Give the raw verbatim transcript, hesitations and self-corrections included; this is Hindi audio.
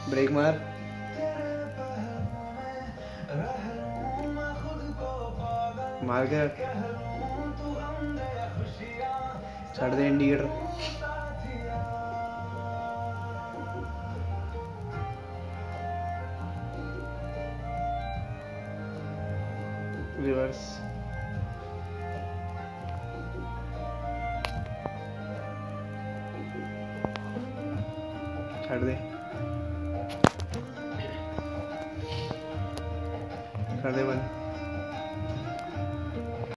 ब्रेक मार। मार के रख। छड़ दे इंडिकेटर। रिवर्स। छड़ दे। कर दे बंद।